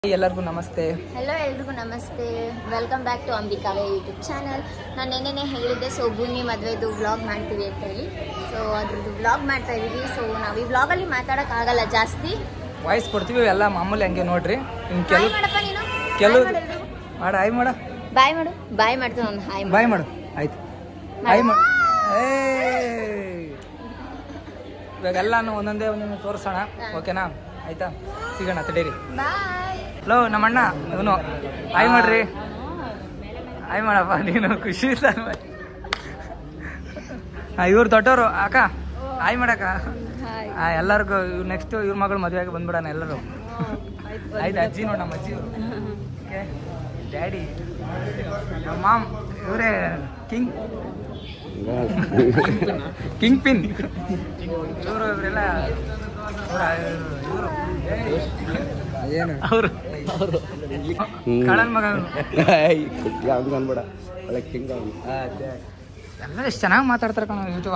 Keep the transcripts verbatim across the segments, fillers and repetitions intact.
ಎಲ್ಲರಿಗೂ ನಮಸ್ತೆ. ಹಲೋ ಎಲ್ರಿಗೂ ನಮಸ್ತೆ. ವೆಲ್ಕಮ್ ಬ್ಯಾಕ್ ಟು ಅಂಬಿಕಾವೆ ಯೂಟ್ಯೂಬ್ ಚಾನಲ್. ನಾನು ನೆನ್ನೆನೇ ಹೇಳಿದ್ದೆ, ಸೊ ಭೂಮಿ ಮದುವೆದು ವ್ಲಾಗ್ ಮಾಡ್ತೀವಿ ಅಂತ ಹೇಳಿ. ಸೊ ಅದ್ರದ್ದು ವ್ಲಾಗ್ ಮಾಡ್ತಾ ಇದ್ದೀವಿ. ಸೊ ನಾವು ಈ ವ್ಲಾಗಲ್ಲಿ ಮಾತಾಡೋಕ್ಕಾಗಲ್ಲ ಜಾಸ್ತಿ, ವಾಯ್ಸ್ ಕೊಡ್ತೀವಿ ಎಲ್ಲ ಮಾಮೂಲಿ ಹಂಗೆ ನೋಡ್ರಿ. ಇನ್ನು ಕೆಲವು ಮಾಡಪ್ಪ ನೀನು ಕೆಲವು ಮಾಡ ಹಾಯ್ ಮಾಡ ಬಾಯ್ ಮಾಡು ಬಾಯ್ ಮಾಡ್ತೀನಿ ಒಂದು ಹಾಯ್ ಬಾಯ್ ಮಾಡು. ಆಯ್ತು ಹಾಯ್ ಮಾಡು. ಏ ಇವಾಗೆಲ್ಲಾನು ಒಂದೊಂದೇ ಒಂದೊಂದು ತೋರಿಸೋಣ, ಓಕೆನಾ? ಆಯ್ತಾ, ಸಿಗೋಣ ತಡೀರಿ. ಬಾಯ್. ಹಲೋ ನಮ್ಮಣ್ಣ ಇವನು, ಹಾಯ್ ಮಾಡ್ರಿ. ಹಾಯ್ ಮಾಡಪ್ಪ ನೀನು, ಖುಷಿ ಇಲ್ಲ. ಇವ್ರು ದೊಡ್ಡವರು ಅಕ್ಕ, ಹಾಯ್ ಮಾಡಕ್ಕ. ಎಲ್ಲರಿಗೂ ಇವ್ರು ನೆಕ್ಸ್ಟ್ ಇವ್ರ ಮಗಳು ಮದುವೆಗೆ ಬಂದ್ಬಿಡೋಣ ಎಲ್ಲರೂ. ಆಯ್ತು ಅಜ್ಜಿ ನೋಡಿ, ನಮ್ಮ ಅಜ್ಜಿ ಡ್ಯಾಡಿ, ನಮ್ಮ ಮಾಮ್, ಇವರೇ ಕಿಂಗ್ ಕಿಂಗ್ ಪಿನ್. ಇವರು ಇವರೆಲ್ಲ ಅವರು ಕಳನ್ ಮಗ. ಎಲ್ಲ ಎಷ್ಟು ಚೆನ್ನಾಗಿ ಮಾತಾಡ್ತಾರೆ ಕಣ ಯೂಟ್ಯೂಬ್.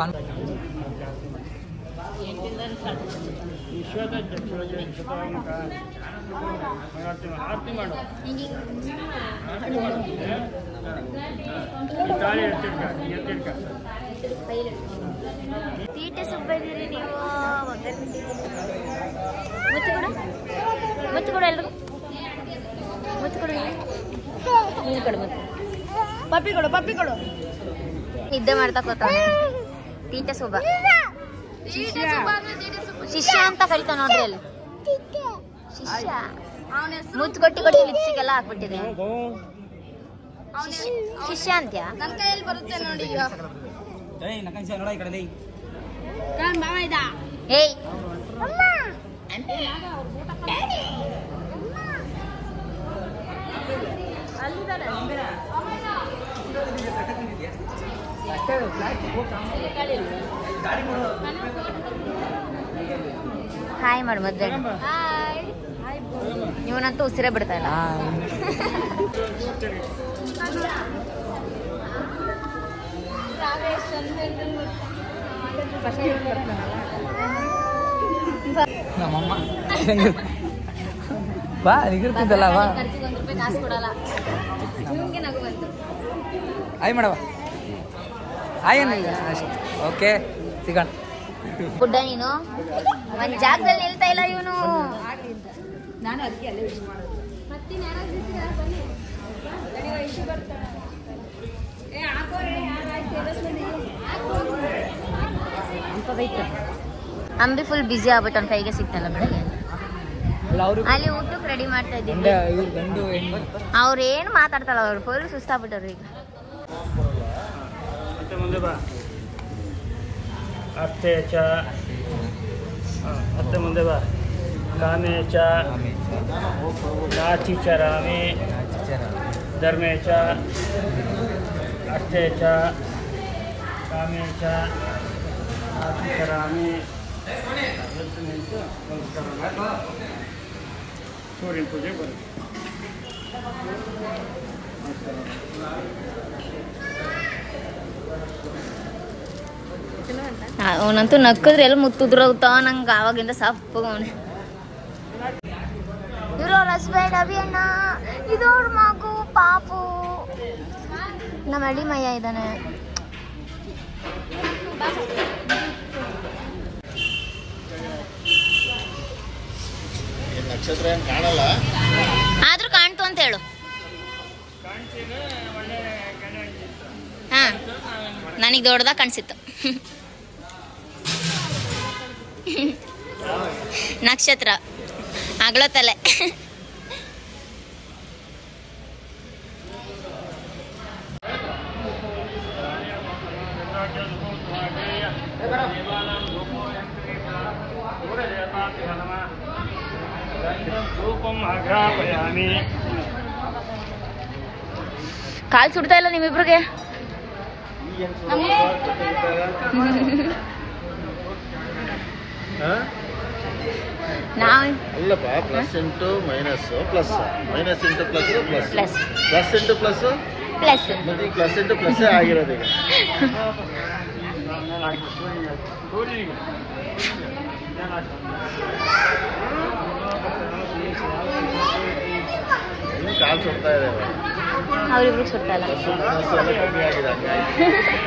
ತೀಟೆ ಸುಬ್ಬದಿರಿ ನೀವು. ಮುತ್ತು ಕೊಡು, ಮುತ್ತು ಕೊಡು, ಎಲ್ರು ಮುತ್ತು ಕೊಡು. ನೀನು ಕೊಡು ಮುತ್ತು. ಪಪ್ಪಿ ಕೊಡು, ಪಪ್ಪಿ ಕೊಡು. ನಿದ್ದೆ ಮಾಡ್ತಾ ಕೂತಾನೆ ತೀಟೆ ಸುಬ್ಬ. ಶಿಷ್ಯ ಅಂತ ಕರಿತಾವ ನೋಡ್ರಿ ಅಲ್ಲಿ, ಶಿಷ್ಯ. ಮುತ್ತು ಕೊಟ್ಟಿ ಕೊಟ್ಟಿ ಲಿಪ್ಸ್ಟಿಕ್ ಎಲ್ಲ ಹಾಕ್ಬಿಟ್ಟಿದೆ. ಶಿಷ್ಯ ಅಂತ್ಯಾ? ನನ್ನ ಕೈಯಲ್ಲಿ ಬರುತ್ತೆ ನೋಡಿ. ಏಯ್ ಹಾಯ್ ಮಾಡು ಮದ್ವೆ. ಇವನಂತೂ ಉಸಿರೇ ಬಿಡ್ತಾ ಇಲ್ಲ. ನಮ್ಮಮ್ಮ ಬಾ ನಿಗಿರ್ತಿದ್ದಲ್ಲ ಬಾ. ಒಂದು ರೂಪಾಯಿ ಕಾಸು ಕೊಡಲ್ಲ. ನಗು ಬಂತು. ಹಾಯ್ ಮಾಡವ. ಹಾಯ್ ಏನಿಲ್ಲ ಅಷ್ಟೇ. ಓಕೆ ಸಿಗೋಣ. ಗುಡ್ಡ ನೀನು ಒಂದ್ ಜಾಗದಲ್ಲಿ ನಿಲ್ತಾ ಇಲ್ಲ ಇವನು. ನಾನು ಅದಕ್ಕೆ ಅಲ್ಲೇ ಅಂಬಿ ಫುಲ್ ಬಿಸಿ ಆಗ್ಬಿಟ್ಟು ಅವ್ನ ಕೈಗೆ ಸಿಗ್ತಲ್ಲ ಬೆಳಗ್ಗೆ. ಅಲ್ಲಿ ಊಟಕ್ಕೆ ರೆಡಿ ಮಾಡ್ತಾ ಇದ್ದೀವಿ. ಅವ್ರು ಏನು ಮಾತಾಡ್ತಾರ, ಅವ್ರು ಫುಲ್ ಸುಸ್ತಾಗ್ಬಿಟ್ಟವ್ರು ಈಗ. ಅಷ್ಟೇ ಚ ಮತ್ತೆ ಮುಂದೆ ಬಾ. ಕಾಮೇ ಚ ನಾಚಿ ಚ ರಾಮೇ ಧರ್ಮೇ ಚ ಅಷ್ಟೇ ಚ ಕಾಮೇ ಚ ನಾಚಿ ಚ ರಾಮೇ. ಸೂರ್ಯನ ಪೂಜೆ ಬರುತ್ತೆ. ಅವನಂತೂ ನಕ್ಕಿದ್ರೆ ಎಲ್ಲ ಮುತ್ತುದ್ರೋಗ್ತಾವ. ನಂಗೆ ಆವಾಗಿಂದ ಸಪ್ಪಗವನೆ. ಇವ್ರು ಅವ್ರ ಹಸ್ಬೆಂಡ್ ಅಭಿ ಅಣ್ಣ, ಇದವ್ರ ಮಗು ಪಾಪು. ನಮ್ಮ ಹಳ್ಳಿ ಮಯ್ಯ ಇದ್ದಾನೆ. ನಕ್ಷತ್ರ ಏನು ಕಾಣಲ್ಲ, ಆದ್ರೂ ಕಾಣ್ತು ಅಂತ ಹೇಳು. ಹಾ, ನನಗೆ ದೊಡ್ಡದಾಗ ಕಾಣಿಸಿತ್ತು ನಕ್ಷತ್ರ ಅಗ್ಳೋ ತಲೆ. ಕಾಲ್ ಸುಡ್ತಾ ಇಲ್ಲ ನಿಮ್ಮಿಬ್ರಿಗೆ? ಅಲ್ಲಪ್ಪ, plus into minus plus, minus into plus plus plus, plus into plus plus. ಮತ್ತೆ ಪ್ಲಸ್ ಇಂಟು ಪ್ಲಸ್ ಆಗಿರೋದು ಈಗ. ಕಾಲು ಸುಡ್ತಾ ಇದೆ ಅವ್ರಿಬ್ರಿಗೆ ಸುಟ್ಟಲ್ಲ. ಕಮ್ಮಿ ಆಗಿದೆ ಹಂಗಾಗಿ.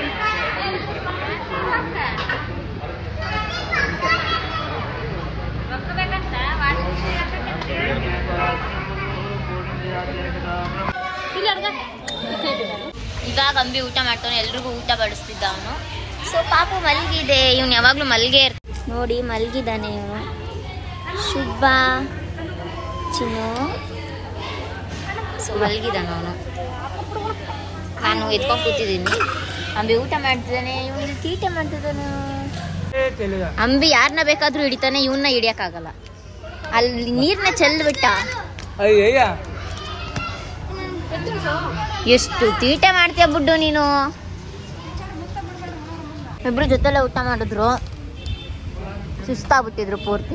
ಇವಾಗ ಅಂಬಿ ಊಟ ಮಾಡ್ತಾನೆ, ಎಲ್ರಿಗೂ ಊಟ ಬಡಿಸ್ತಿದ್ದ ಅವನು. ಸೊ ಪಾಪು ಮಲಗಿದೆ, ಇವನು ಯಾವಾಗಲೂ ಮಲ್ಗೆ ಇರ್ತಾನೆ ನೋಡಿ, ಮಲಗಿದ್ದಾನೆ ಇವನು. ಶುಭ ಚಿನ್ನು ಸೊ ಮಲಗಿದ್ದಾನೆ ಅವನು. ನಾನು ಎತ್ಕೊಂಡು ಕೂತಿದ್ದೀನಿ. ಅಂಬಿ ಊಟ ಮಾಡ್ತಿದ್ದಾನೆ, ಇವನು ತೀಟೆ ಮಾಡ್ತಿದ್ದಾನೆ. ಅಂಬಿ ಯಾರನ್ನ ಬೇಕಾದ್ರೂ ಹಿಡಿತಾನೆ, ಇವನ್ನ ಹಿಡಿಯಕ್ಕಾಗಲ್ಲ. ಅಲ್ಲಿ ನೀರ್ನ ಚೆಲ್ಬಿಟ್ಟ. ಎಷ್ಟು ತೀಟೆ ಮಾಡ್ತೀಯ ಬುಡ್ಡು ನೀನು. ಇಬ್ರು ಜೊತೆಲೆ ಊಟ ಮಾಡಿದ್ರು, ಸುಸ್ತಾಗ್ಬಿಟ್ಟಿದ್ರು ಪೂರ್ತಿ.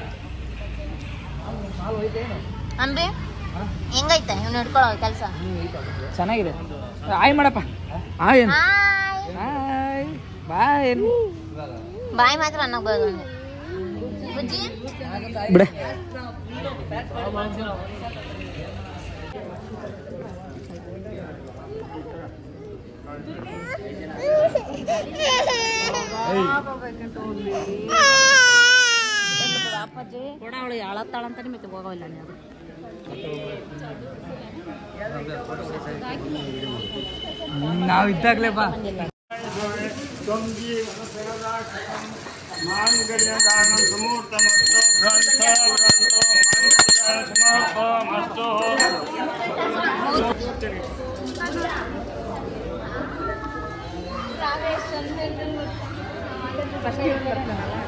ಅಂಬಿ ಹೆಂಗೈತೆ ಇವ್ನು ಹಿಡ್ಕೊಳ್ಳೋ ಕೆಲಸ? ಚೆನ್ನಾಗಿದೆ. ಆಯ್ ಮಾಡಪ್ಪ. ಆಯ್ ಬಾಯ್ ಬಾಯ್ ಮಾತ್ರ ಅನ್ನಕ್ ಬರೋದು ಬುಜ್ಜಿ ಬಿಡ. ಅವಳು ಅಳತ್ತಾಳಂತಾನೆ ಮತ್ತೆ ಹೋಗೋಲ್ಲ ನೀವು. ನಾವು ಇದ್ದಾಗಲೇ ಬಾ. ಫಸ್ಟ್